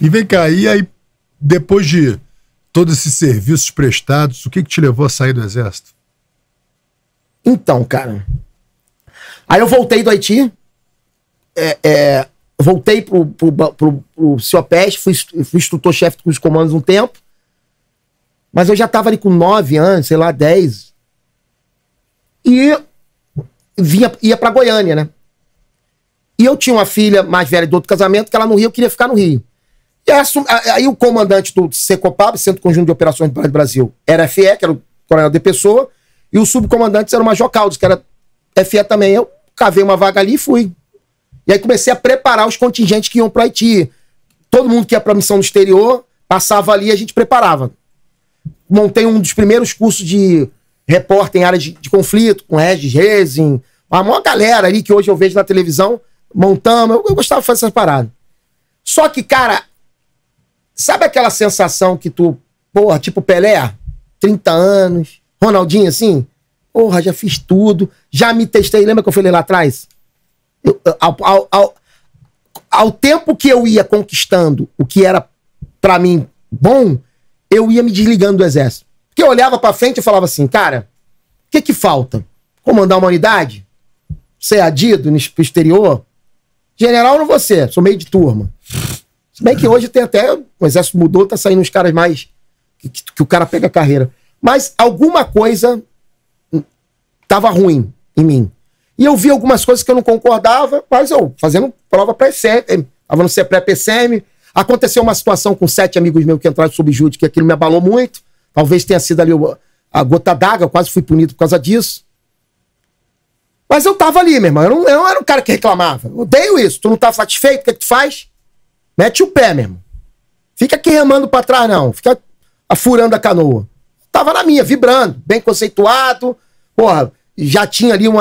E vem cá, e aí, depois de todos esses serviços prestados, o que te levou a sair do exército? Então, cara, aí eu voltei do Haiti, voltei pro CIOPES, fui instrutor-chefe dos comandos um tempo, mas eu já tava ali com 9 anos, sei lá, 10, e ia pra Goiânia, né? E eu tinha uma filha mais velha de outro casamento, que ela no Rio, eu queria ficar no Rio. E aí o comandante do Secopab, Centro Conjunto de Operações do Brasil, era FE, que era o coronel de Pessoa, e o subcomandante era o Major Caldas, que era FE também. Eu cavei uma vaga ali e fui. E aí comecei a preparar os contingentes que iam para Haiti. Todo mundo que ia para missão no exterior, passava ali e a gente preparava. Montei um dos primeiros cursos de repórter em área de conflito, com Regis Rezin, uma maior galera ali que hoje eu vejo na televisão, montando. Eu gostava de fazer essas paradas. Só que, cara, sabe aquela sensação que tu, porra, tipo Pelé, 30 anos, Ronaldinho assim, porra, já fiz tudo, já me testei, lembra que eu falei lá atrás? Ao tempo que eu ia conquistando o que era pra mim bom, eu ia me desligando do exército. Porque eu olhava pra frente e falava assim, cara, o que falta? Comandar uma unidade? Ser adido no exterior? General eu não vou ser, sou meio de turma. Se bem que hoje tem até, o exército mudou, tá saindo uns caras mais, que o cara pega a carreira. Mas alguma coisa tava ruim em mim. E eu vi algumas coisas que eu não concordava, mas eu fazendo prova pré-PCM, tava no pré-PCM. Aconteceu uma situação com 7 amigos meus que entraram de subjúdice, que aquilo me abalou muito. Talvez tenha sido ali a gota d'água, eu quase fui punido por causa disso. Mas eu tava ali, meu irmão. Eu não era um cara que reclamava. Eu odeio isso. Tu não tá satisfeito? O que tu faz? Mete o pé, meu irmão. Fica aqui remando pra trás, não. Fica afurando a canoa. Tava na minha, vibrando, bem conceituado. Porra, já tinha ali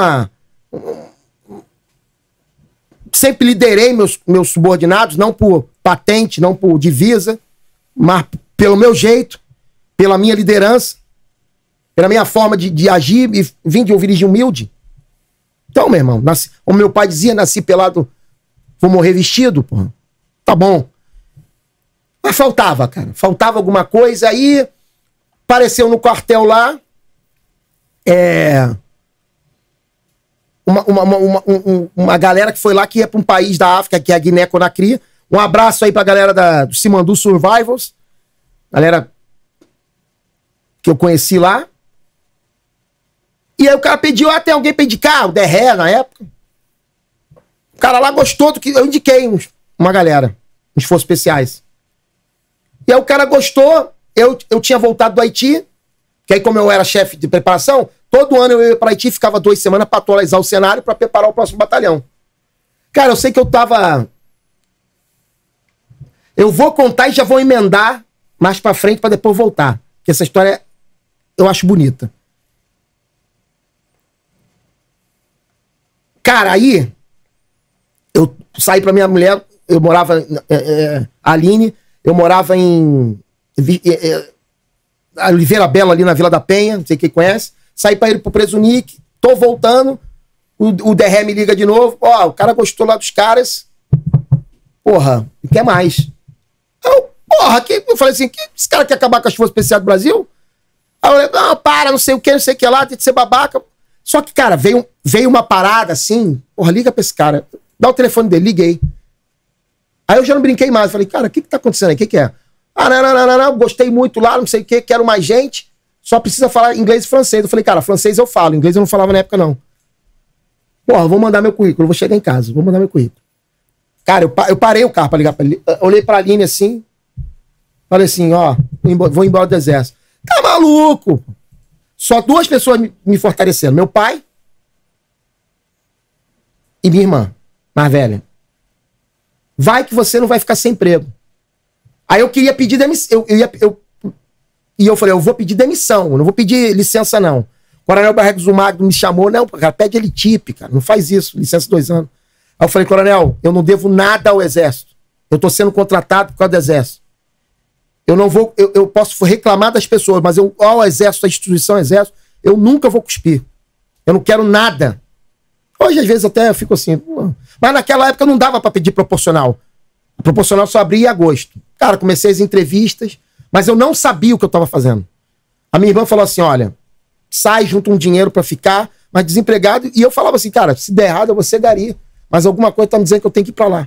sempre liderei meus subordinados, não por patente, não por divisa, mas pelo meu jeito, pela minha liderança, pela minha forma de agir, e vim de origem humilde. Então, meu irmão, como meu pai dizia, nasci pelado, vou morrer vestido, porra. Tá bom. Mas faltava, cara. Faltava alguma coisa. Aí apareceu no quartel lá uma galera que foi lá, que ia para um país da África, que é a Guiné-Conakry. Um abraço aí pra galera do Simandu Survivals. Galera que eu conheci lá. E aí o cara pediu, tem alguém pra indicar? O Derré, na época. O cara lá gostou do que eu indiquei uma galera, uns forças especiais. E aí o cara gostou, eu tinha voltado do Haiti, que aí como eu era chefe de preparação, todo ano eu ia pra Haiti, ficava 2 semanas pra atualizar o cenário, pra preparar o próximo batalhão. Cara, eu sei que eu tava... Eu vou contar e já vou emendar mais pra frente pra depois voltar, porque essa história eu acho bonita. Cara, aí eu saí pra minha mulher, eu morava Aline, eu morava em Oliveira Bela, ali na Vila da Penha, não sei quem conhece. Saí pra ir pro Presunic, tô voltando, o Derré me liga de novo, o cara gostou lá dos caras, porra, e quer mais. Eu falei assim, esse cara quer acabar com as forças especiais do Brasil? Aí eu falei, não sei o que lá, tem que ser babaca. Só que, cara, veio uma parada assim, porra, liga pra esse cara, dá o telefone dele, liguei. Aí eu já não brinquei mais, falei, cara, o que tá acontecendo aí, o que é? Não, gostei muito lá, não sei o que, quero mais gente, só precisa falar inglês e francês. Eu falei, cara, francês eu falo, inglês eu não falava na época não. Porra, vou mandar meu currículo, vou chegar em casa, vou mandar meu currículo. Cara, eu parei o carro pra ligar pra ele, olhei pra Aline assim, falei assim, vou embora do exército. Tá maluco? Só 2 pessoas me fortaleceram. Meu pai e minha irmã, mais velha. Vai que você não vai ficar sem emprego. Aí eu queria pedir demissão. E eu falei, eu vou pedir demissão. Eu não vou pedir licença, não. O Coronel Barregos do Magno me chamou. Não, cara, pede elitipe, cara. Não faz isso. Licença 2 anos. Aí eu falei, coronel, eu não devo nada ao exército. Eu tô sendo contratado por causa do exército. Eu não vou, eu posso reclamar das pessoas, mas ao exército, a instituição exército, eu nunca vou cuspir. Eu não quero nada. Hoje, às vezes, até eu fico assim, mas naquela época não dava pra pedir proporcional. A proporcional só abria em agosto. Cara, comecei as entrevistas, mas eu não sabia o que eu tava fazendo. A minha irmã falou assim, olha, sai, junta um dinheiro pra ficar, mas desempregado. E eu falava assim, cara, se der errado eu vou ser gari. Mas alguma coisa tá me dizendo que eu tenho que ir pra lá.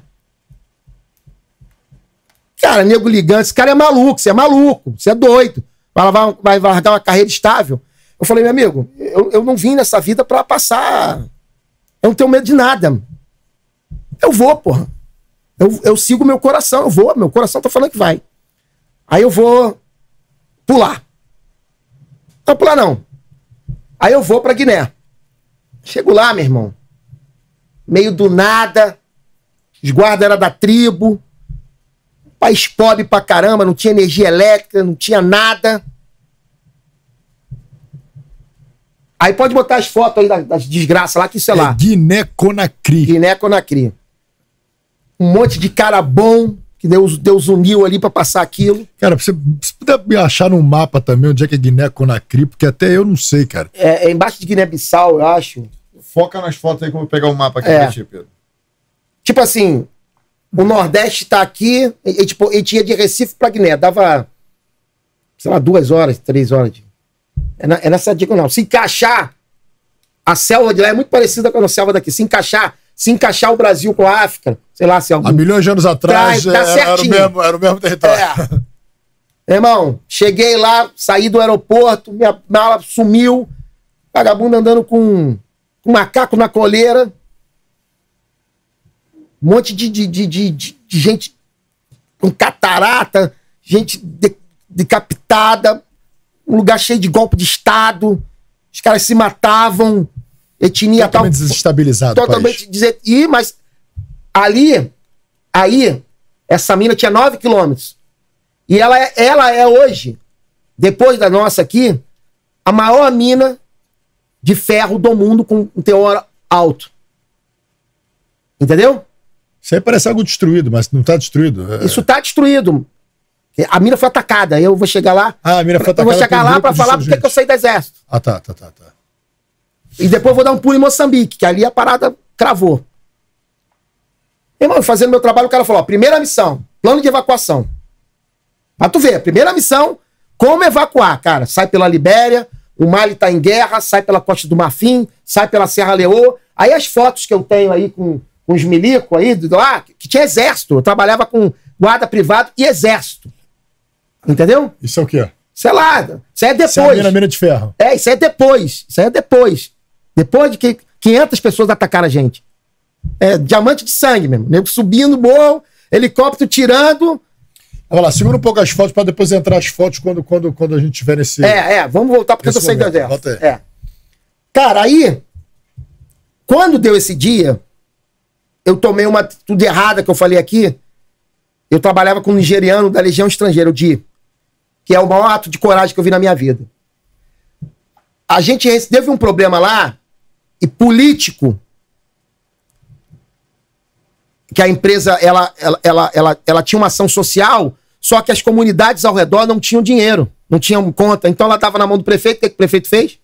Cara, nego ligando, esse cara é maluco, você é maluco, você é doido. Vai largar uma carreira estável. Eu falei, meu amigo, eu não vim nessa vida pra passar. Eu não tenho medo de nada. Eu vou, porra. Eu sigo meu coração, eu vou, meu coração tá falando que vai. Aí eu vou pular. Não, pular não. Aí eu vou pra Guiné. Chego lá, meu irmão. Meio do nada. Os guardas eram da tribo. País pobre pra caramba, não tinha energia elétrica, não tinha nada. Aí pode botar as fotos aí das desgraças lá, que isso é lá. Guiné-Conakry. Guiné-Conakry. Um monte de cara bom, que Deus uniu ali pra passar aquilo. Cara, se puder me achar no mapa também onde é que é Guiné-Conakry, porque até eu não sei, cara. É embaixo de Guiné-Bissau, eu acho. Foca nas fotos aí que eu vou pegar o mapa aqui pra ti, Pedro. Tipo assim, o Nordeste tá aqui, e tinha de Recife pra Guiné. Dava, sei lá, 2 horas, 3 horas. É nessa dica, não. Se encaixar, a selva de lá é muito parecida com a selva daqui. Se encaixar o Brasil com a África, sei lá, se algum... Há milhões de anos atrás era o mesmo território. Meu irmão, cheguei lá, saí do aeroporto, minha mala sumiu, vagabundo andando com macaco na coleira, um monte de gente com catarata, gente decapitada, um lugar cheio de golpe de Estado, os caras se matavam, etnia totalmente tal. Desestabilizado. Totalmente mas aí, essa mina tinha 9 quilômetros. E ela é hoje, depois da nossa aqui, a maior mina de ferro do mundo com um teor alto. Entendeu? Isso aí parece algo destruído, mas não está destruído. Isso está destruído. A mina foi atacada. Eu vou chegar lá. A mina foi atacada. Eu vou chegar lá para falar porque que eu saí do exército. Ah, tá. E depois eu vou dar um pulo em Moçambique, que ali a parada cravou. Irmão, fazendo meu trabalho, o cara falou: ó, primeira missão, plano de evacuação. Pra tu ver, primeira missão, como evacuar, cara. Sai pela Libéria, o Mali tá em guerra, sai pela Costa do Marfim, sai pela Serra Leoa. Aí as fotos que eu tenho aí com os milicos aí, lá, que tinha exército. Eu trabalhava com guarda privado e exército. Entendeu? Isso é o quê? Sei lá, isso aí é depois. Isso é a mina de ferro. Isso aí é depois. Isso aí é depois. Depois de que 500 pessoas atacaram a gente. É diamante de sangue mesmo. Nego subindo, morro, helicóptero tirando. Olha lá, segura um pouco as fotos para depois entrar as fotos quando a gente tiver nesse... Vamos voltar porque eu tô saindo do exército. Cara, aí, quando deu esse dia, eu tomei uma atitude errada que eu falei aqui. Eu trabalhava com um nigeriano da Legião Estrangeira, o Di, que é o maior ato de coragem que eu vi na minha vida. A gente teve um problema lá, e político, que a empresa ela tinha uma ação social, só que as comunidades ao redor não tinham dinheiro, não tinham conta. Então ela estava na mão do prefeito. O que o prefeito fez?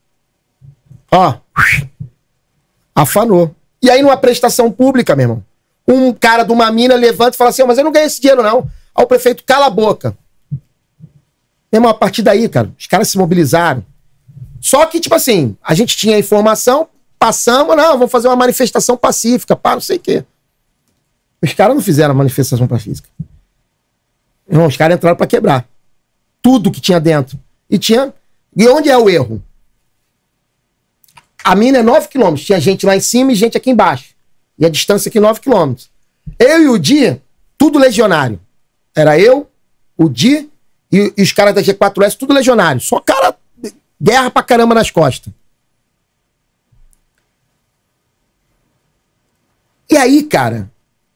Afanou. E aí, numa prestação pública, meu irmão, um cara de uma mina levanta e fala assim: mas eu não ganhei esse dinheiro, não. Aí o prefeito cala a boca. Meu irmão, a partir daí, cara, os caras se mobilizaram. Só que, tipo assim, a gente tinha informação, passamos, vamos fazer uma manifestação pacífica, não sei o quê. Os caras não fizeram a manifestação pacífica. Não, os caras entraram pra quebrar tudo que tinha dentro. E onde é o erro? A mina é 9 quilômetros. Tinha gente lá em cima e gente aqui embaixo. E a distância aqui 9 quilômetros. Eu e o Di, tudo legionário. Era eu, o Di e os caras da G4S, tudo legionário. Só cara, guerra pra caramba nas costas. E aí, cara,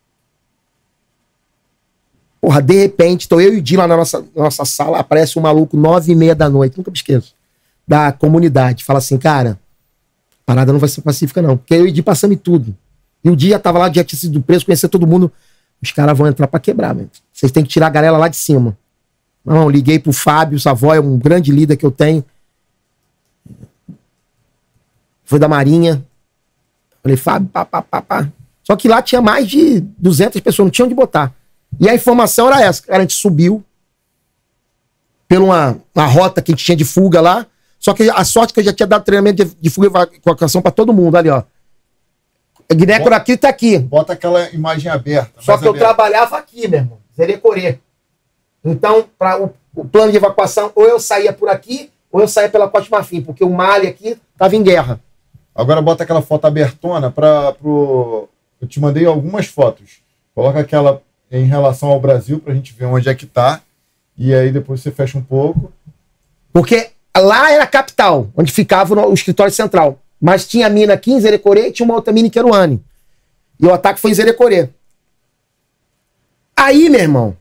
porra, de repente, tô eu e o Di lá na nossa sala, aparece um maluco 9h30 da noite, nunca me esqueço, da comunidade. Fala assim: cara, a parada não vai ser pacífica não, porque eu e o Di passamos em tudo. E o Di já tava lá, já tinha sido preso, conhecia todo mundo. Os caras vão entrar pra quebrar, velho. Vocês têm que tirar a galera lá de cima. Não, liguei pro Fábio Savoy, um grande líder que eu tenho. Foi da Marinha. Falei: Fábio, pá. Só que lá tinha mais de 200 pessoas, não tinha onde botar. E a informação era essa. Cara, a gente subiu por uma rota que a gente tinha de fuga lá. Só que a sorte que eu já tinha dado treinamento de fuga e evacuação pra todo mundo ali, ó. Guiné-Conakry aqui tá aqui. Bota aquela imagem aberta. Só que eu trabalhava aqui, meu irmão. Zerecorê. Então, para o plano de evacuação, ou eu saía por aqui, ou eu saía pela Costa de Marfim, porque o Mali aqui tava em guerra. Agora bota aquela foto abertona pro... Eu te mandei algumas fotos. Coloca aquela em relação ao Brasil pra gente ver onde é que tá. E aí depois você fecha um pouco. Porque lá era a capital, onde ficava o escritório central. Mas tinha mina aqui em Zerecorê e tinha uma outra mina em Queruane. E o ataque foi em Zerecorê. Aí, meu irmão,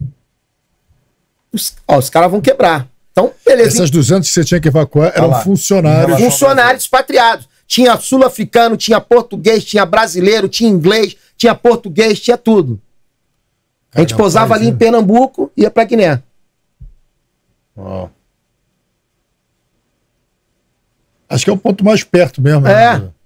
os caras vão quebrar. Então, beleza. Essas 200 que você tinha que evacuar eram funcionários. Funcionários expatriados. Tinha sul-africano, tinha português, tinha brasileiro, tinha inglês, tinha português, tinha tudo. A gente pousava ali em Pernambuco e ia pra Guiné. Uau. Acho que é o ponto mais perto mesmo. É. Né?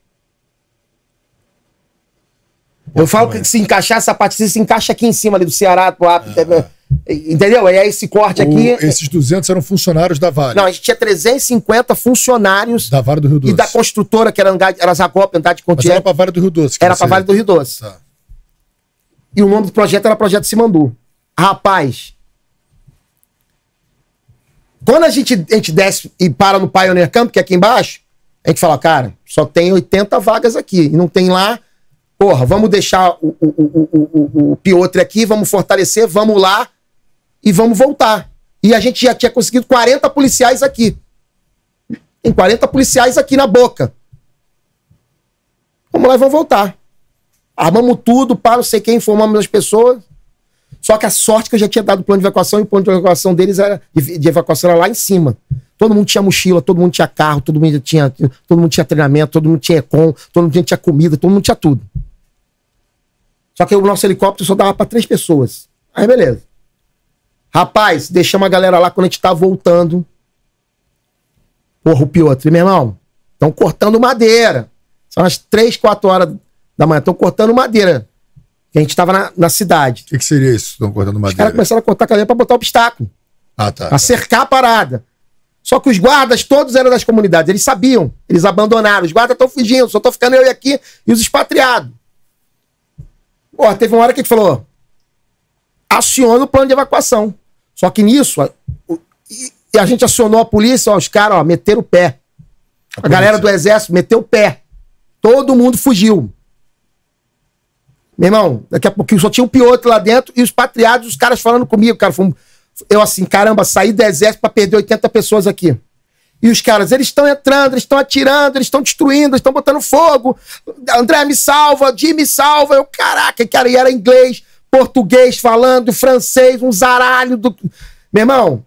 Eu falo que se encaixar essa parte, se encaixa aqui em cima ali do Ceará, pro Acre, entendeu? E aí esse corte aqui... Esses 200 eram funcionários da Vale. Não, a gente tinha 350 funcionários da Vale do Rio Doce. E da construtora, que era Zacop, Andrade Mas era pra Vale do Rio Doce. Era pra Vale do Rio Doce. Tá. E o nome do projeto era Projeto Simandu. Rapaz, quando a gente desce e para no Pioneer Camp, que é aqui embaixo, a gente fala, cara, só tem 80 vagas aqui. E não tem lá. Porra, vamos deixar o Piotr aqui, vamos fortalecer, vamos lá e vamos voltar. E a gente já tinha conseguido 40 policiais aqui. Tem 40 policiais aqui na boca. Vamos lá e vamos voltar. Armamos tudo, para não sei quem, informamos as pessoas. Só que a sorte que eu já tinha dado o plano de evacuação, e o plano de evacuação deles era de evacuação era lá em cima. Todo mundo tinha mochila, todo mundo tinha carro, todo mundo tinha treinamento, todo mundo tinha econ, todo mundo tinha comida, todo mundo tinha tudo. Só que o nosso helicóptero só dava para 3 pessoas. Aí beleza. Rapaz, deixamos a galera lá quando a gente tá voltando. Porra, o Piotr, meu irmão, estão cortando madeira. São as 3, 4 horas da manhã, estão cortando madeira. A gente tava na cidade. O que seria isso? Estão cortando madeira? Os caras começaram a cortar cadeira pra botar obstáculo. Ah, tá. Pra cercar a parada. Só que os guardas todos eram das comunidades. Eles sabiam. Eles abandonaram. Os guardas estão fugindo. Só tô ficando eu aqui e os expatriados. Pô, teve uma hora que a gente falou: aciona o plano de evacuação. Só que nisso, a gente acionou a polícia, ó, os caras, ó, meteram o pé. A galera do exército meteu o pé. Todo mundo fugiu. Meu irmão, daqui a pouquinho só tinha um Piotr lá dentro e os patriados, os caras falando comigo, cara. Eu assim, caramba, saí do exército pra perder 80 pessoas aqui. E os caras, eles estão entrando, eles estão atirando, eles estão destruindo, eles estão botando fogo. André, me salva, Jim, me salva. Eu, caraca, cara, e era inglês, português falando, francês, um zaralho do... Meu irmão,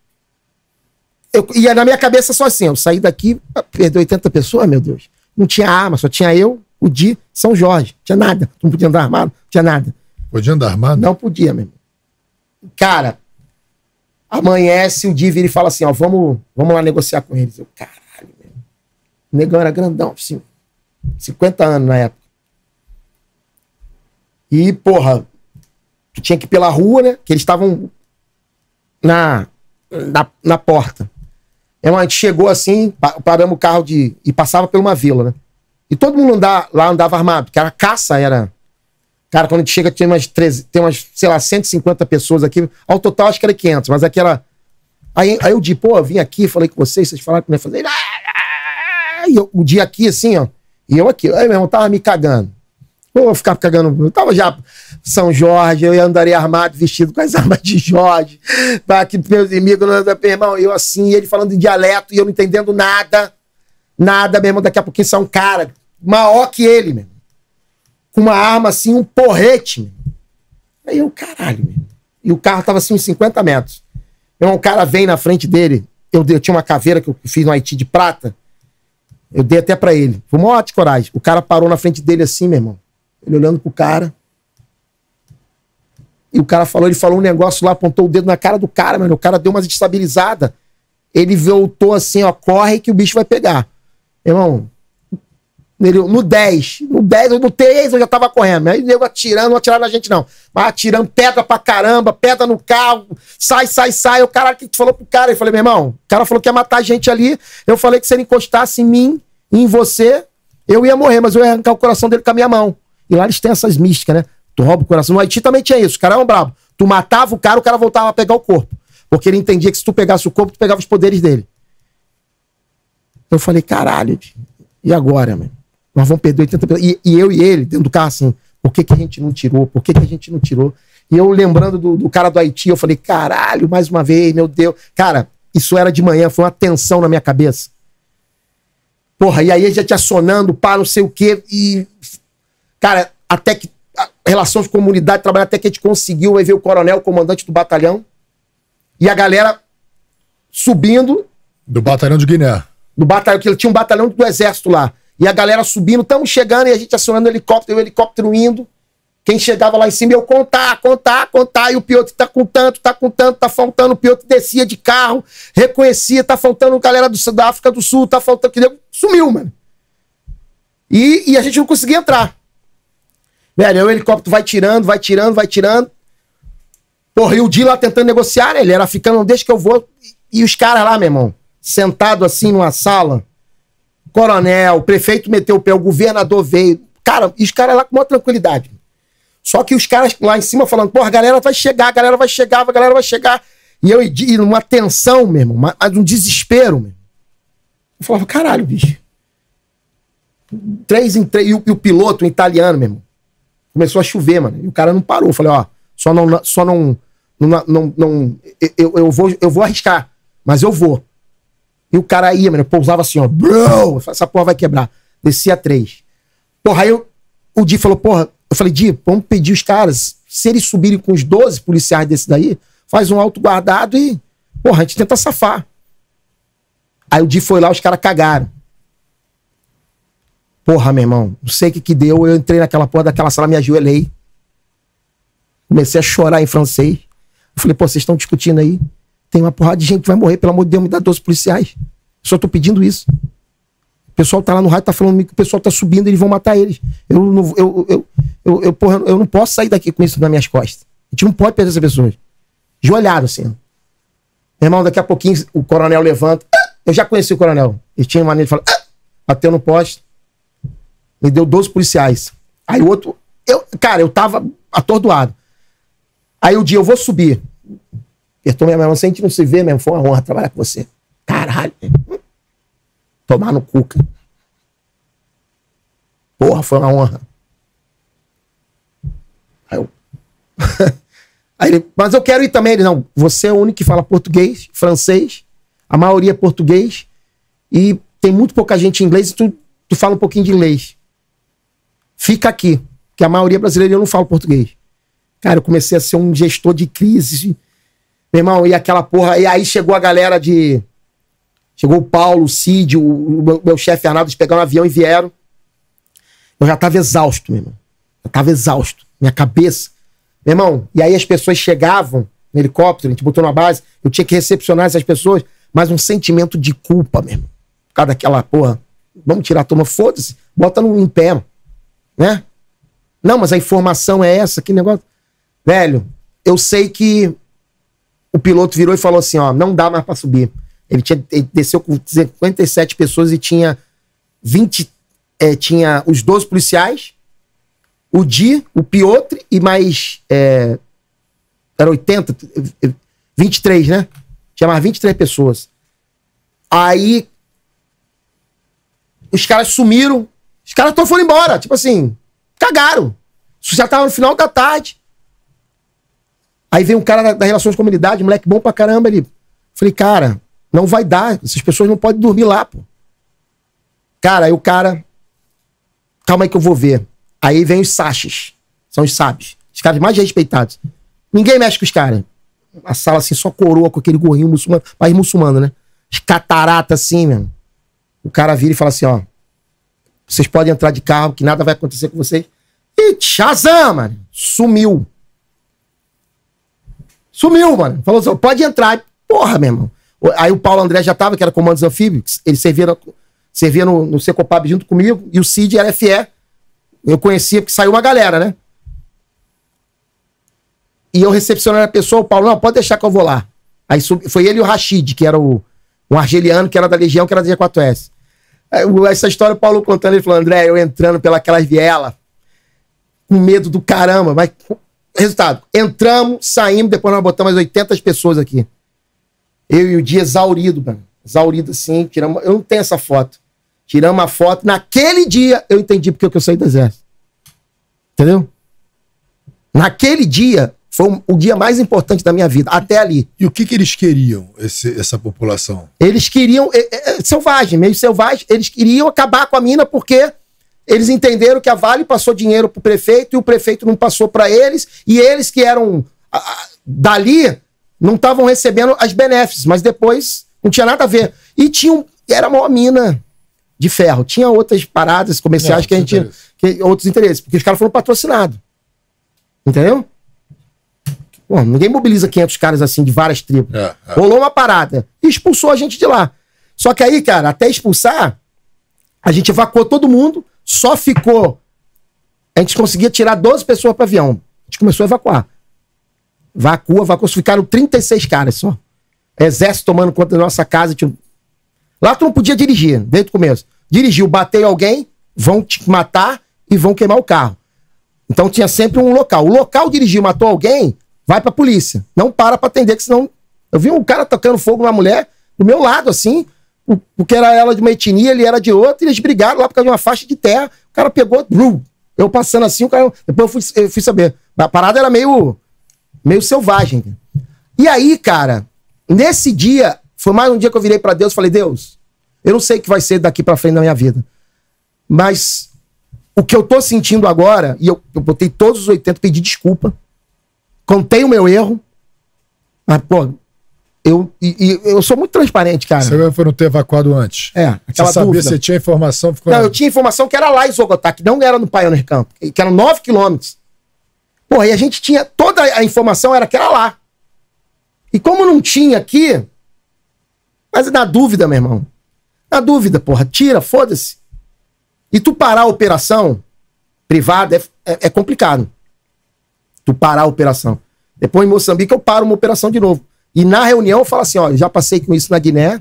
ia na minha cabeça só assim, eu saí daqui, perder 80 pessoas, meu Deus. Não tinha arma, só tinha eu, o Di, São Jorge. Tinha nada. Não podia andar armado, não tinha nada. Podia andar armado? Não podia, meu irmão. Cara, amanhece, o Di vira e fala assim, ó, vamos lá negociar com eles. Eu, caralho, meu. O negão era grandão, assim, 50 anos na época. E, porra, tu tinha que ir pela rua, né? Que eles estavam na porta. A gente chegou assim, paramos o carro e passava por uma vila, né? E todo mundo lá andava armado, porque a caça era... Cara, quando a gente chega, tem umas, sei lá, 150 pessoas aqui. Ao total, acho que era 500, mas aquela... Aí eu disse, pô, eu vim aqui, falei com vocês falaram que não ia fazer... E o dia aqui, assim, ó, e eu aqui. Aí, meu irmão, tava me cagando. Eu vou ficar cagando. Eu tava já São Jorge, eu andaria armado, vestido com as armas de Jorge. Tá aqui meus inimigos, meu irmão, eu assim, ele falando em dialeto e eu não entendendo nada. Nada, meu irmão, daqui a pouquinho sai um cara maior que ele, meu irmão. Com uma arma assim, um porrete, meu irmão. Aí eu, caralho, meu irmão. E o carro tava assim uns 50 metros. Meu irmão, o cara vem na frente dele. Eu tinha uma caveira que eu fiz no Haiti de prata. Eu dei até pra ele. Foi uma ótima coragem. O cara parou na frente dele assim, meu irmão. Ele olhando pro cara. E o cara falou, ele falou um negócio lá, apontou o dedo na cara do cara, mano. O cara deu uma desestabilizada. Ele voltou assim, ó, corre que o bicho vai pegar. Irmão, No 10. No 10, no 3 eu já tava correndo. Aí nego atirando, não atiraram na gente não. Mas atirando pedra pra caramba, pedra no carro. Sai. O cara que falou pro cara, eu falei, meu irmão, o cara falou que ia matar a gente ali. Eu falei que se ele encostasse em mim, em você, eu ia morrer, mas eu ia arrancar o coração dele com a minha mão. E lá eles têm essas místicas, né? Tu rouba o coração. No Haiti também tinha isso. Os caras eram bravos. Tu matava o cara voltava a pegar o corpo. Porque ele entendia que se tu pegasse o corpo, tu pegava os poderes dele. Eu falei, caralho, e agora, mano? Nós vamos perder 80 pessoas. E eu e ele, dentro do carro, assim, por que a gente não tirou? Por que a gente não tirou? E eu lembrando do cara do Haiti, eu falei, caralho, mais uma vez, meu Deus. Cara, isso era de manhã, foi uma tensão na minha cabeça. Porra, e aí a gente acionando, pá, não sei o quê. E, cara, até que relações de comunidade, trabalhar até que a gente conseguiu, aí veio o coronel, o comandante do batalhão, e a galera subindo. Do batalhão de Guiné. Do batalhão, que ele tinha um batalhão do exército lá. E a galera subindo, estamos chegando, e a gente acionando o helicóptero indo. Quem chegava lá em cima, eu contar, e o piloto tá com tanto, tá faltando, o piloto descia de carro, reconhecia, tá faltando galera da África do Sul, tá faltando, sumiu, mano. E a gente não conseguia entrar. Velho, aí o helicóptero vai tirando. Porra, e o Di lá tentando negociar, né? Ele era ficando, deixa que eu vou. E os caras lá, meu irmão, sentado assim numa sala, coronel, o prefeito meteu o pé, o governador veio. Cara, e os caras lá com maior tranquilidade. Só que os caras lá em cima falando, porra, a galera vai chegar. E eu numa tensão, meu irmão, mas um desespero, meu. Eu falava, caralho, bicho. 3 em 3, e o piloto, um italiano, meu irmão, começou a chover, mano. E o cara não parou. Eu falei, ó, eu vou arriscar, mas eu vou. E o cara ia, mano, pousava assim, ó, bro, essa porra vai quebrar. Descia 3. Porra, aí o Di falou, porra, eu falei, Di, vamos pedir os caras, se eles subirem com os 12 policiais desse daí, faz um auto guardado e, porra, a gente tenta safar. Aí o Di foi lá, os caras cagaram. Porra, meu irmão, não sei o que deu, eu entrei naquela porra daquela sala, me ajoelhei. Comecei a chorar em francês. Eu falei, pô, vocês estão discutindo aí? Tem uma porrada de gente que vai morrer, pelo amor de Deus, me dá 12 policiais. Só tô pedindo isso. O pessoal tá lá no rádio, tá falando que o pessoal tá subindo, eles vão matar eles. Porra, eu não posso sair daqui com isso nas minhas costas. A gente não pode perder essas pessoas. Joelhado, assim. Meu irmão, daqui a pouquinho o coronel levanta. Eu já conheci o coronel. Ele tinha maneira de falar, bateu no poste. Me deu 12 policiais. Aí o outro... Cara, eu tava atordoado. Aí o Dia, eu vou subir. Apertou minha mão, se a gente não se vê mesmo, foi uma honra trabalhar com você. Caralho. Tomar no cu, cara. Porra, foi uma honra. Aí eu... Aí ele, mas eu quero ir também. Ele, não, você é o único que fala português, francês, a maioria é português, e tem muito pouca gente em inglês, e tu fala um pouquinho de inglês. Fica aqui, que a maioria brasileira eu não falo português. Cara, eu comecei a ser um gestor de crise. Meu irmão, e aquela porra... E aí chegou a galera de... Chegou o Paulo, o Cid, o meu chefe Arnaldo, eles pegaram um avião e vieram. Eu já tava exausto, meu irmão. Eu tava exausto. Minha cabeça. Meu irmão, e aí as pessoas chegavam no helicóptero, a gente botou na base, eu tinha que recepcionar essas pessoas, mas um sentimento de culpa, meu irmão. Por causa daquela porra... Vamos tirar a turma, foda-se. Bota no em pé, né? Não, mas a informação é essa, que negócio... Velho, eu sei que o piloto virou e falou assim, ó, não dá mais pra subir. Ele desceu com 57 pessoas e tinha 20, tinha os 12 policiais, o Di, o Piotr e mais, era 80, 23, né? Tinha mais 23 pessoas. Aí, os caras sumiram, os caras foram embora, tipo assim, cagaram. Isso já tava no final da tarde. Aí vem um cara da Relações de Comunidade, moleque bom pra caramba, ele... Falei, cara, não vai dar, essas pessoas não podem dormir lá, pô. Cara, aí o cara... Calma aí que eu vou ver. Aí vem os sachas, são os sábios, os caras mais respeitados. Ninguém mexe com os caras. A sala assim, só coroa com aquele gorrinho muçulmano, país muçulmano, né? Os cataratas assim, meu. O cara vira e fala assim, ó, vocês podem entrar de carro, que nada vai acontecer com vocês. E Shazam, mano, sumiu. Sumiu, mano. Falou assim, pode entrar. Porra, meu irmão. Aí o Paulo André já tava, que era comandos anfíbios, ele servia servia no Secopab junto comigo, e o Cid era FE. Eu conhecia, porque saiu uma galera, né? E eu recepcionei a pessoa, o Paulo, não, pode deixar que eu vou lá. Aí foi ele e o Rashid, que era um argeliano, que era da Legião, que era da G4S. Essa história o Paulo contando, ele falou, André, eu entrando pelas vielas, com medo do caramba, mas resultado, entramos, saímos, depois nós botamos 80 pessoas aqui. Eu e o Dia exaurido, mano. Exaurido assim, eu não tenho essa foto. Tiramos a foto, naquele dia eu entendi porque eu saí do exército. Entendeu? Naquele dia, foi o dia mais importante da minha vida, até ali. E o que eles queriam, essa população? Eles queriam, selvagem, meio selvagem, eles queriam acabar com a mina porque eles entenderam que a Vale passou dinheiro pro prefeito e o prefeito não passou para eles, e eles que eram dali não estavam recebendo as benefícios, mas depois não tinha nada a ver. E era uma mina de ferro. Tinha outras paradas comerciais outros interesses, porque os caras foram patrocinados. Entendeu? Bom, ninguém mobiliza 500 caras assim de várias tribos. Rolou uma parada e expulsou a gente de lá. Só que aí, cara, até expulsar, a gente evacuou todo mundo, só ficou... A gente conseguia tirar 12 pessoas para avião. A gente começou a evacuar. Evacuou, ficaram 36 caras só. Exército tomando conta da nossa casa. Lá tu não podia dirigir, desde o começo. Dirigiu, bateu alguém, vão te matar e vão queimar o carro. Então tinha sempre um local. O local dirigiu, matou alguém, vai pra polícia. Não para atender, que senão... Eu vi um cara tocando fogo numa mulher do meu lado, assim, porque era ela de uma etnia, ele era de outra, e eles brigaram lá por causa de uma faixa de terra. O cara pegou, eu passando assim, o cara... Depois eu fui saber. A parada era meio selvagem. E aí, cara, nesse dia, foi mais um dia que eu virei pra Deus e falei, Deus, eu não sei o que vai ser daqui pra frente na minha vida, mas o que eu tô sentindo agora, e eu botei todos os 80, pedi desculpa, contei o meu erro, mas, pô, eu sou muito transparente, cara. Você foi não ter evacuado antes? Aquela você sabia, dúvida. você tinha informação? Não, eu tinha informação que era lá em Zogotá, que não era no Pioneer Camp, que eram 9 quilômetros. Porra, e a gente tinha, toda a informação era que era lá. E como não tinha aqui, mas na dúvida, meu irmão, na dúvida, porra, tira, foda-se. E tu parar a operação privada é complicado. Tu parar a operação. Depois em Moçambique eu paro uma operação de novo. E na reunião eu falo assim, ó, já passei com isso na Guiné,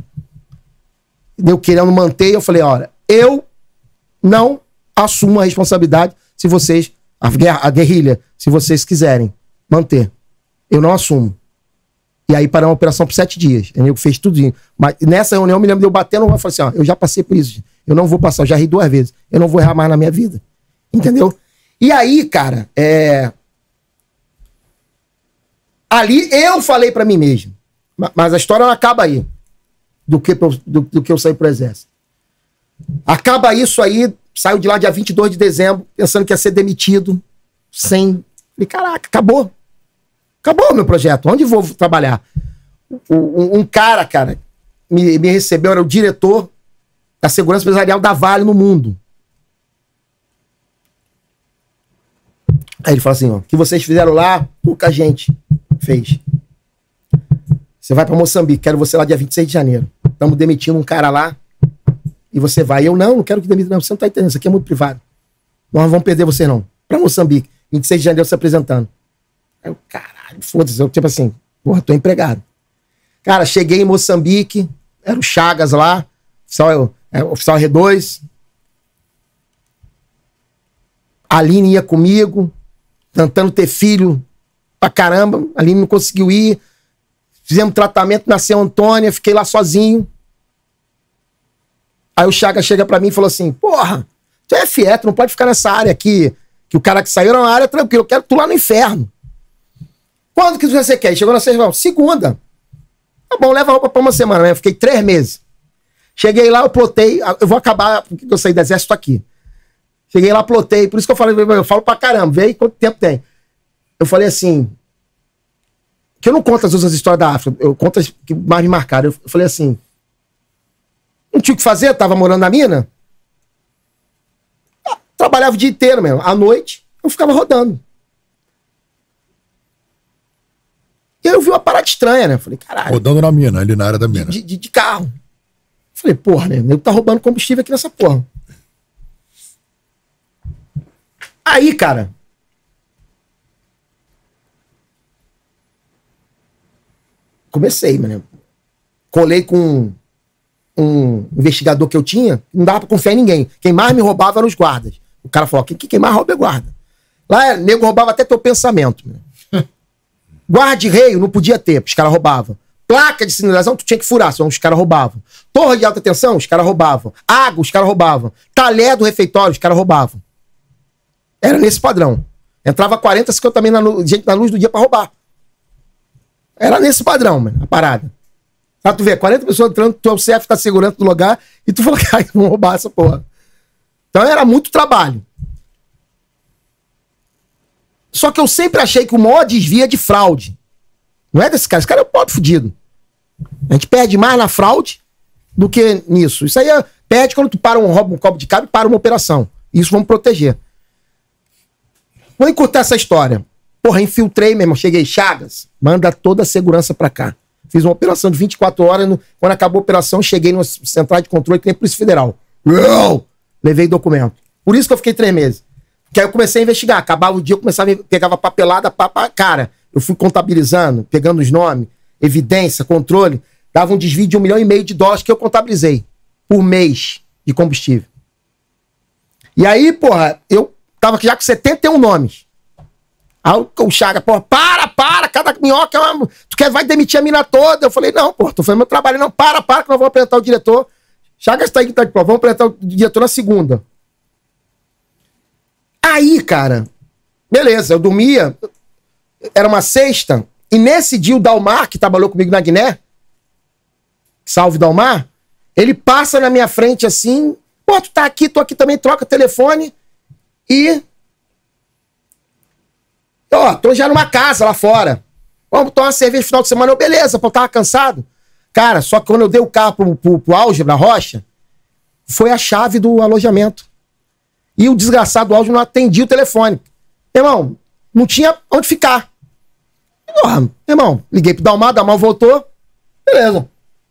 eu querendo manter, eu falei, olha, eu não assumo a responsabilidade se vocês, a guerrilha, se vocês quiserem manter. Eu não assumo. E aí parou uma operação por 7 dias. Eu fez tudinho. Mas nessa reunião eu me lembro de eu bater no... Eu falei assim, ó, eu já passei por isso. Eu não vou passar, eu já ri 2 vezes. Eu não vou errar mais na minha vida. Entendeu? E aí, cara, ali eu falei pra mim mesmo. Mas a história não acaba aí. Do que eu saí pro exército. Acaba isso aí, saiu de lá dia 22 de dezembro, pensando que ia ser demitido. Falei, caraca, acabou. Acabou o meu projeto. Onde vou trabalhar? Um cara, me recebeu, era o diretor da segurança empresarial da Vale no mundo. Aí ele falou assim, ó, o que vocês fizeram lá, pouca gente fez. Você vai pra Moçambique, quero você lá dia 26 de janeiro. Estamos demitindo um cara lá e você vai. Eu não quero que demita, não. Você não tá entendendo, isso aqui é muito privado. Nós não vamos perder você, não. Pra Moçambique, 26 de janeiro se apresentando. Aí eu, caralho, foda-se. Eu, tipo assim, porra, tô empregado. Cara, cheguei em Moçambique, era o Chagas lá, oficial R2. A Aline ia comigo, tentando ter filho pra caramba. A Aline não conseguiu ir. Fizemos tratamento, nasceu Antônia, fiquei lá sozinho. Aí o Chagas chega pra mim e falou assim, porra, tu é FE, tu não pode ficar nessa área aqui, que o cara que saiu era uma área tranquila, eu quero tu lá no inferno. Quando que você quer? Chegou na segunda. Tá bom, leva a roupa pra uma semana, né? Eu fiquei 3 meses. Cheguei lá, eu plotei, eu vou acabar, porque eu saí do exército aqui. Cheguei lá, plotei, por isso que eu falo pra caramba, vê aí quanto tempo tem. Eu falei assim, que eu não conto as outras histórias da África, eu conto as que mais me marcaram. Eu falei assim, não tinha o que fazer, tava morando na mina. Trabalhava o dia inteiro mesmo. À noite, eu ficava rodando. E aí eu vi uma parada estranha, né? Eu falei, caralho. Rodando na mina, ali na área da mina. De carro. Falei, porra, né? O nego tá roubando combustível aqui nessa porra. Aí, cara. Comecei, mano. Colei com um investigador que eu tinha, não dava pra confiar em ninguém. Quem mais me roubava eram os guardas. O cara falou, quem mais rouba é guarda. Lá, nego roubava até teu pensamento. Guarda-reio não podia ter, os caras roubavam. Placa de sinalização, tu tinha que furar, senão os caras roubavam. Torre de alta tensão, os caras roubavam. Água, os caras roubavam. Talher do refeitório, os caras roubavam. Era nesse padrão. Entrava 40, 50 mil gente na luz do dia pra roubar. Era nesse padrão, mano, a parada. Pra tu ver, 40 pessoas entrando, tu é o chefe da segurança do lugar e tu falou, cara, vão roubar essa porra. Então era muito trabalho. Só que eu sempre achei que o maior desvio é de fraude. Não é desse cara. Esse cara é um pobre fudido. A gente perde mais na fraude do que nisso. Isso aí perde quando tu rouba um copo de cabo e para uma operação. Isso vamos proteger. Vou encurtar essa história. Porra, infiltrei mesmo. Cheguei, Chagas, manda toda a segurança pra cá. Fiz uma operação de 24 horas. Quando acabou a operação, cheguei numa central de controle que nem Polícia Federal. Levei documento. Por isso que eu fiquei 3 meses. Porque aí eu comecei a investigar. Acabava o dia, eu pegava papelada, cara. Eu fui contabilizando, pegando os nomes, evidência, controle. Dava um desvio de $1,5 milhão que eu contabilizei por mês de combustível. E aí, porra, eu tava já com 71 nomes. Aí o Chaga, porra, para, cada minhoca é uma... vai demitir a mina toda. Eu falei, não, porra, tô fazendo meu trabalho. Não, para, que nós vamos apresentar o diretor. Chagas tá aí, vamos apresentar o diretor na segunda. Aí, cara, beleza, eu dormia, era uma sexta, e nesse dia o Dalmar, que trabalhou comigo na Guiné, salve Dalmar, ele passa na minha frente assim, pô, tu tá aqui, tô aqui também, troca telefone, e... Ó, tô já numa casa lá fora, vamos tomar uma cerveja no final de semana, eu, beleza, pô, eu tava cansado. Cara, só que quando eu dei o carro pro Álgebra Rocha, foi a chave do alojamento. E o desgraçado áudio não atendia o telefone. Irmão, não tinha onde ficar. Porra, irmão, liguei pro Dalmar voltou. Beleza.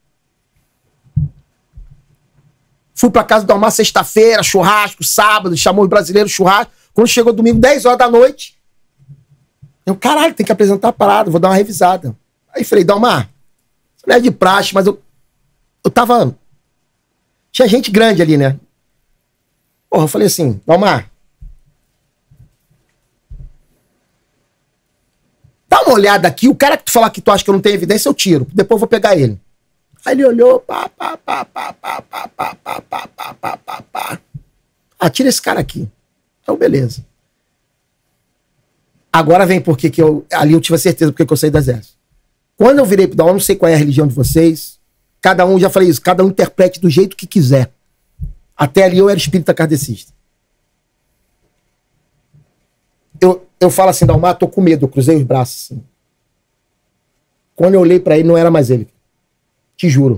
Fui pra casa do Dalmar sexta-feira, churrasco, sábado, chamou os brasileiros churrasco. Quando chegou domingo, 10 horas da noite, eu, caralho, tem que apresentar a parada, vou dar uma revisada. Aí falei, Dalmar, isso não é de praxe, mas eu tava... Tinha gente grande ali, né? Porra, eu falei assim, Dalmar, dá uma olhada aqui, o cara que tu falar que tu acha que eu não tenho evidência, eu tiro, depois eu vou pegar ele. Aí ele olhou, tira esse cara aqui. Então, beleza. Agora vem porque que ali eu tive a certeza porque que eu saí do exército. Quando eu virei pro Dalmar, eu não sei qual é a religião de vocês, cada um, já falei isso, cada um interprete do jeito que quiser. Até ali eu era espírita kardecista. Eu falo assim, Dalmar, tô com medo, eu cruzei os braços assim. Quando eu olhei pra ele, não era mais ele. Te juro,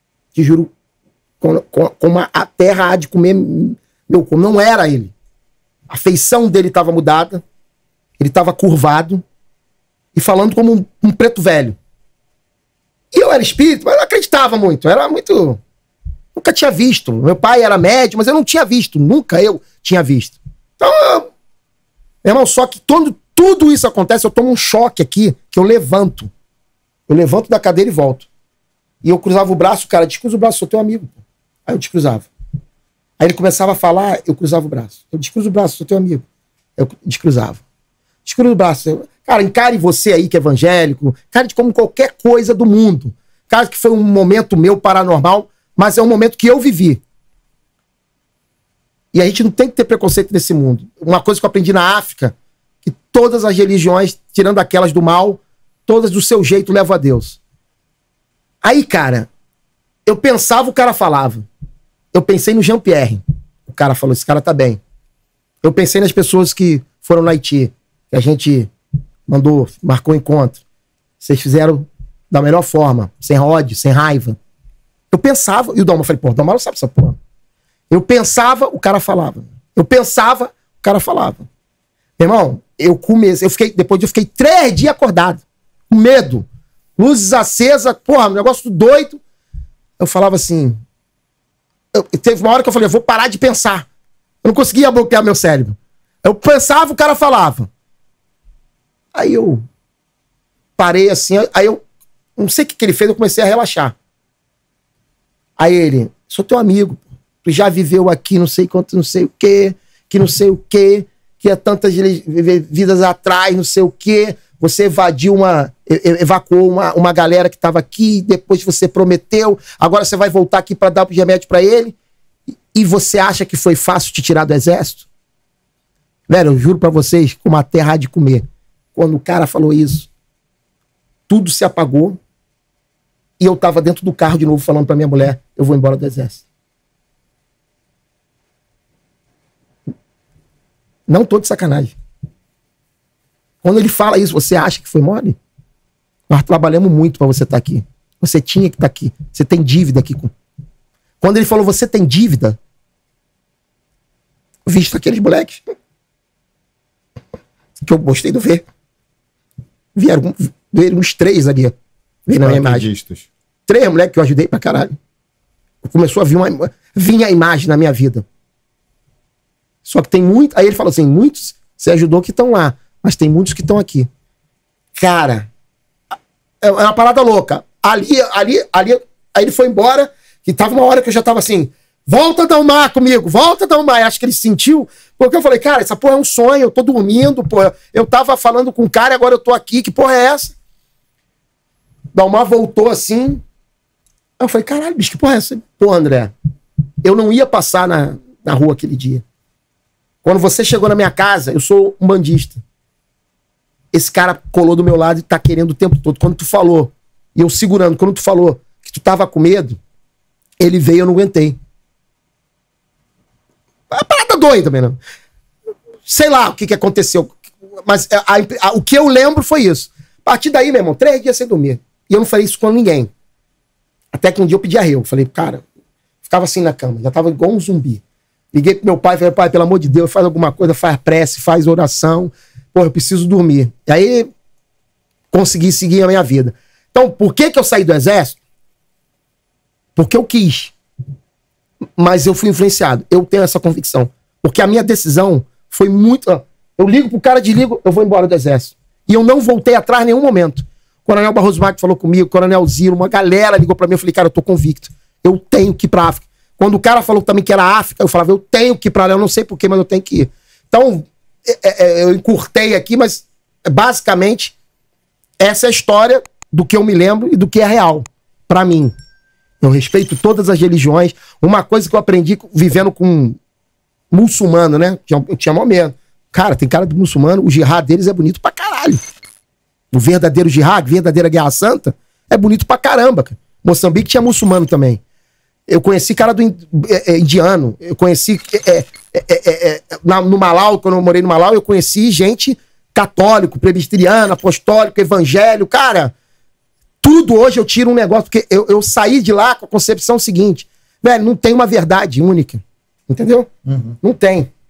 como a terra há de comer meu corpo. Não era ele. A feição dele estava mudada, ele estava curvado e falando como um preto velho. E eu era espírita, mas eu não acreditava muito, era muito... Nunca tinha visto. Meu pai era médium, mas eu não tinha visto. Nunca eu tinha visto. Então, meu irmão, só que tudo isso acontece, eu tomo um choque aqui, que eu levanto. Eu levanto da cadeira e volto. E eu cruzava o braço, cara, descruza o braço, sou teu amigo. Aí eu descruzava. Aí ele começava a falar, eu cruzava o braço. Eu descruzo o braço, sou teu amigo. Eu descruzava. Descruzo o braço. Cara, encare você aí que é evangélico, encare como qualquer coisa do mundo. Cara, que foi um momento meu paranormal, mas é um momento que eu vivi. E a gente não tem que ter preconceito nesse mundo. Uma coisa que eu aprendi na África, que todas as religiões, tirando aquelas do mal, todas do seu jeito levam a Deus. Aí, cara, eu pensava, o cara falava. Eu pensei no Jean-Pierre. O cara falou, esse cara tá bem. Eu pensei nas pessoas que foram no Haiti, que a gente marcou encontro. Vocês fizeram da melhor forma, sem ódio, sem raiva. Eu pensava, e o Dalmar, eu falei, pô, o Dalmar não sabe essa porra. Eu pensava, o cara falava. Eu pensava, o cara falava. Meu irmão, depois eu fiquei 3 dias acordado, com medo, luzes acesas, porra, um negócio doido. Eu falava assim, Teve uma hora que eu falei, eu vou parar de pensar. Eu não conseguia bloquear meu cérebro. Eu pensava, o cara falava. Aí eu parei assim, aí eu não sei o que ele fez, eu comecei a relaxar. Aí ele, sou teu amigo, tu já viveu aqui não sei quanto, não sei o quê, que não sei o quê, que há tantas vidas atrás, não sei o quê, você evacuou uma galera que estava aqui, depois você prometeu, agora você vai voltar aqui para dar o remédio para ele, e você acha que foi fácil te tirar do exército? Velho, eu juro para vocês, como a terra há de comer. Quando o cara falou isso, tudo se apagou, e eu tava dentro do carro de novo falando pra minha mulher, eu vou embora do exército. Não tô de sacanagem. Quando ele fala isso, você acha que foi mole? Nós trabalhamos muito pra você estar aqui. Você tinha que estar aqui. Você tem dívida aqui. Quando ele falou, você tem dívida, visto aqueles moleques que eu gostei de ver. Vieram uns 3 ali. Veio na minha imagem. 3 moleques que eu ajudei pra caralho. Começou a vir a imagem na minha vida. Só que tem muito. Aí ele falou assim: muitos você ajudou que estão lá, mas tem muitos que estão aqui. Cara, é uma parada louca. Aí ele foi embora, que tava uma hora que eu já tava assim: volta a Dalmar comigo, volta a Dalmar. Acho que ele sentiu, porque eu falei: cara, essa porra é um sonho, eu tô dormindo, porra. Eu tava falando com o cara e agora eu tô aqui, que porra é essa? Dalmar voltou assim. Eu falei: caralho, bicho, que porra é essa? Pô, André, eu não ia passar na rua aquele dia. Quando você chegou na minha casa, eu sou um bandista. Esse cara colou do meu lado e tá querendo o tempo todo. Quando tu falou, e eu segurando, quando tu falou que tu tava com medo, ele veio e eu não aguentei. A parada doida, mesmo. Sei lá o que aconteceu. Mas o que eu lembro foi isso. A partir daí, meu irmão, 3 dias sem dormir. E eu não falei isso com ninguém. Até que um dia eu pedi arrego. Falei: cara, ficava assim na cama, já tava igual um zumbi. Liguei pro meu pai, falei: pai, pelo amor de Deus, faz alguma coisa, faz prece, faz oração. Pô, eu preciso dormir. E aí, consegui seguir a minha vida. Então, por que eu saí do exército? Porque eu quis. Mas eu fui influenciado. Eu tenho essa convicção. Porque a minha decisão foi muito... Eu ligo pro cara, desligo, eu vou embora do exército. E eu não voltei atrás em nenhum momento. O Coronel Barroso Magno falou comigo, o Coronel Ziro, uma galera ligou pra mim, eu falei: cara, eu tô convicto. Eu tenho que ir pra África. Quando o cara falou também que era África, eu falava: eu tenho que ir pra lá, eu não sei porquê, mas eu tenho que ir. Então, eu encurtei aqui, mas basicamente essa é a história do que eu me lembro e do que é real pra mim. Eu respeito todas as religiões. Uma coisa que eu aprendi vivendo com muçulmano, né? Tinha mó medo. Cara, tem cara de muçulmano, o jihad deles é bonito pra caralho. O verdadeiro jihad, verdadeira guerra santa, é bonito pra caramba, cara. Moçambique tinha muçulmano também. Eu conheci cara do indiano. Eu conheci... no Malau, quando eu morei no Malau, eu conheci gente católico, presbiteriano, apostólico, evangelho. Cara, tudo hoje eu tiro um negócio, porque eu saí de lá com a concepção seguinte: velho, não tem uma verdade única. Entendeu? Uhum. Não tem.